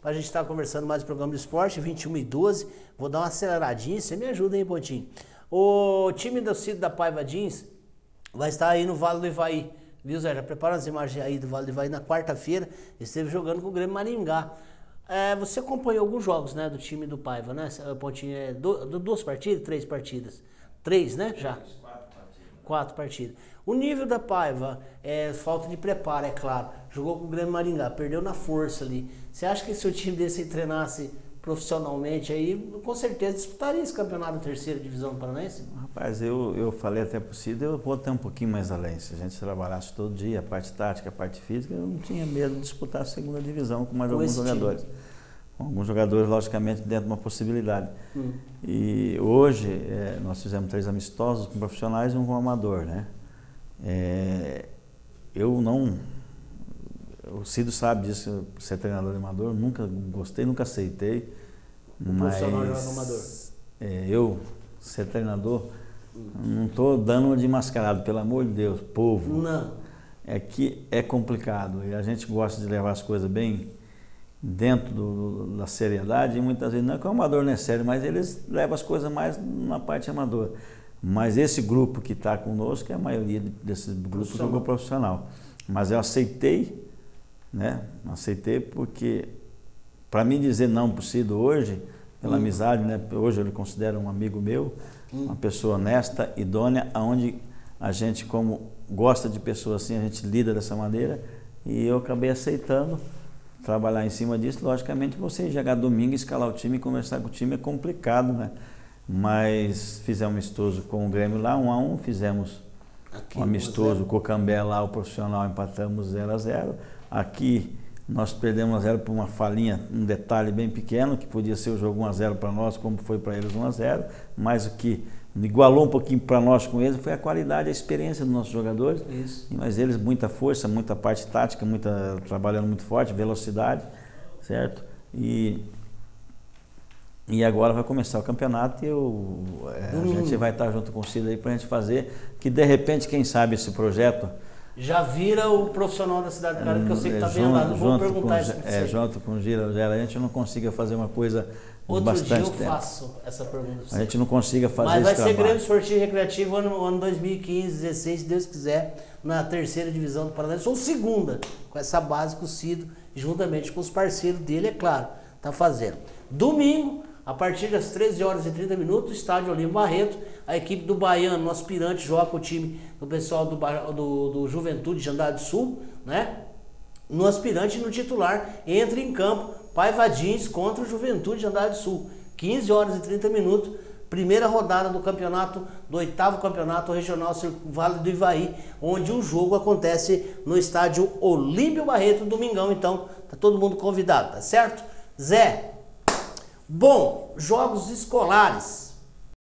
para a gente estar conversando mais do programa do esporte, 21h12. Vou dar uma aceleradinha, você me ajuda, hein, Pontinho? O time do Cid da Paiva Jeans vai estar aí no Vale do Ivaí, viu, Zé? Já prepara as imagens aí do Vale do Ivaí na quarta-feira. Esteve jogando com o Grêmio Maringá. Você acompanhou alguns jogos, né, do time do Paiva, né, Pontinho? Duas partidas, 3 partidas? 3, né, já? 4 partidas. O nível da Paiva, falta de preparo, é claro. Jogou com o Grêmio Maringá, perdeu na força ali. Você acha que se o time desse treinasse profissionalmente aí, com certeza disputaria esse campeonato da terceira divisão paranaense? Rapaz, eu falei até por si, eu vou até um pouquinho mais além. Se a gente trabalhasse todo dia, a parte tática, a parte física, eu não tinha medo de disputar a segunda divisão com mais alguns jogadores. Com alguns jogadores, logicamente, dentro de uma possibilidade. E hoje, nós fizemos 3 amistosos com profissionais e um com amador, né? O Cido sabe disso, ser treinador de amador, nunca gostei, nunca aceitei. Mas profissional joga amador. Eu, ser treinador, não estou dando uma de mascarado, pelo amor de Deus, povo. Não. É que é complicado e a gente gosta de levar as coisas bem dentro da seriedade e muitas vezes, não é que o amador não é sério, mas eles levam as coisas mais na parte amadora. Mas esse grupo que está conosco, a maioria desses grupos jogou profissional. Mas eu aceitei, né? Aceitei porque, para mim dizer não para o Cido hoje, pela amizade, né? Hoje eu lhe considero um amigo meu, uma pessoa honesta, idônea, onde a gente, como gosta de pessoas assim, a gente lida dessa maneira, e eu acabei aceitando trabalhar em cima disso. Logicamente, você chegar domingo, escalar o time e conversar com o time é complicado, né? Mas fizemos amistoso com o Grêmio lá, 1-1, fizemos um amistoso com o Cambé lá, o profissional, empatamos 0-0. Aqui nós perdemos 1-0 por uma falhinha, um detalhe bem pequeno, que podia ser o jogo 1-0 para nós, como foi para eles 1-0, mas o que igualou um pouquinho para nós com eles foi a qualidade, a experiência dos nossos jogadores. Isso. Mas eles, muita força, muita parte tática, trabalhando muito forte, velocidade, certo? E agora vai começar o campeonato e a gente vai estar junto com o Cid aí para a gente fazer, que de repente, quem sabe esse projeto... Já vira o profissional da cidade do Caramba, que eu sei que está bem andado. Vou perguntar isso para você. Junto com o Gira, a gente não consiga fazer uma coisa de bastante tempo. Outro dia eu faço essa pergunta para você. A gente não consiga fazer Mas vai esse ser trabalho. Grêmio Esportivo Recreativo ano 2015, 16, se Deus quiser, na terceira divisão do Paraná. Ou segunda, com essa base que o Cido, juntamente com os parceiros dele, é claro, está fazendo. Domingo, a partir das 13h30, estádio Olímpio Barreto, a equipe do Baiano, no aspirante, joga com o time do pessoal do Juventude de Andrade do Sul, né? No aspirante e no titular, entra em campo Paiva Jeans contra o Juventude de Andrade do Sul. 15h30, primeira rodada do campeonato, do 8º campeonato regional Vale do Ivaí, onde o jogo acontece no estádio Olímpio Barreto, domingão, então tá todo mundo convidado, tá certo? Zé, bom, jogos escolares.